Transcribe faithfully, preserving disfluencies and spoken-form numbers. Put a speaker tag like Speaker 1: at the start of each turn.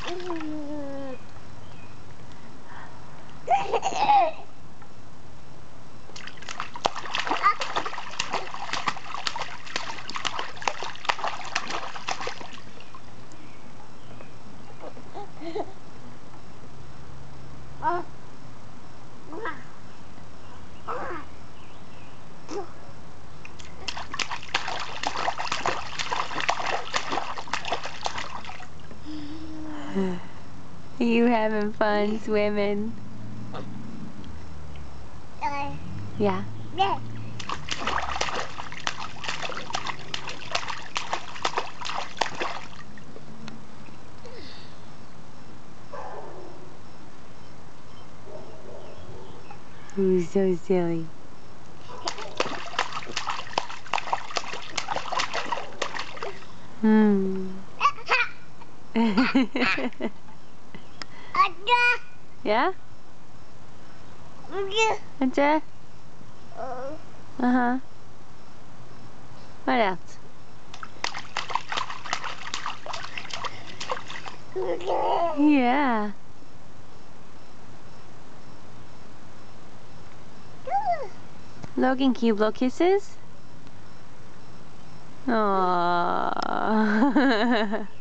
Speaker 1: Are you having fun swimming?
Speaker 2: Uh,
Speaker 1: Yeah.
Speaker 2: yeah.
Speaker 1: Who's so silly? Hmm. Yeah? That's it? Uh-huh. What else? Yeah. Logan, can you blow kisses? Aww.